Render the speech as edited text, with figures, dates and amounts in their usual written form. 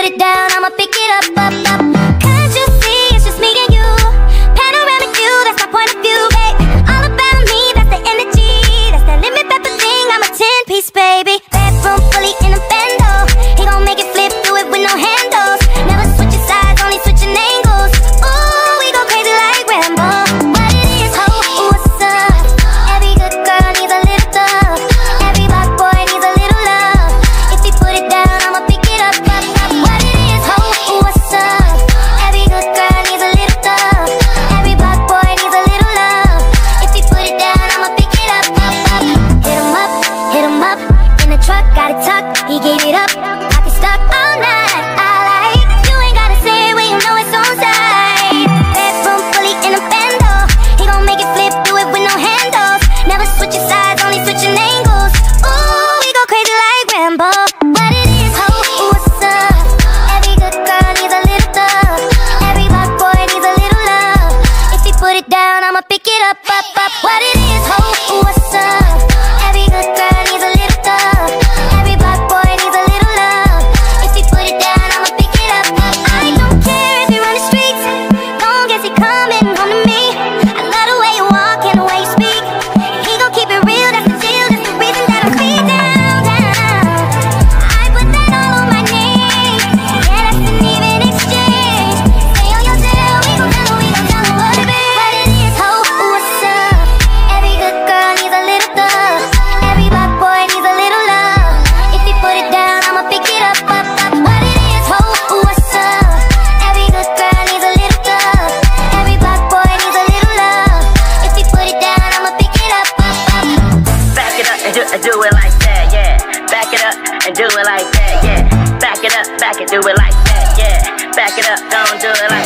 it down, I'ma pick it up, up, up. Can't you see it's just me and you? Panoramic view, that's my point of view, babe. All about me, that's the energy. That's that lemon pepper thing, I'm a 10-piece, baby. Bedroom fully in a bando. He gon' make it flip, do it with no handles. Never switching sides, only switching angles. Ooh, we go crazy like Rambo. What it is, ho, what's up? Every good girl needs a little love. Every black boy needs a little love. If he put it down, I'ma pick it up, up, up. What it is, ho, what's up? Every good girl needs a little love. Every black boy needs a little love. If he put it down, I'ma pick it up, up, up. Hit him up, in the truck, got it tucked. He gave it up, pocket stuck all night. I like, you ain't gotta say it when you know it's on side. Bedroom fully in a bando. He gon' make it flip, do it with no handles. Never switching sides, only switching angles. Ooh, we go crazy like Rambo. What it is, ho, what's up? Every good girl needs a little love. Every black boy needs a little love. If he put it down, I'ma pick it up, up, up. What it is, ho, what's up? Every good girl needs a little love. Every black boy needs a little love. If he put it down, I'ma pick it up, up. I don't care if he run the streets, long as he coming home to me. I love the way you walk and the way you speak. He gon' keep it real, that's the deal. That's the reason that I'm free down, down. I put that all on my name. Yeah, that's an even exchange. Stay on your tail, we gon' tell her what it is. What it is, ho, what's up? Every good girl needs a little love. Every black boy needs a little love. If he put it down, I'ma pick it up, up, up. What it is, ho, what's up? Every good girl needs a little love. Every black boy needs a little love. If he put it down, I'ma pick it up, up, up. Back it up and do it like that, yeah. Back it up and do it like that, yeah. Back it up, back and do it like that, yeah. Back it up, don't do it like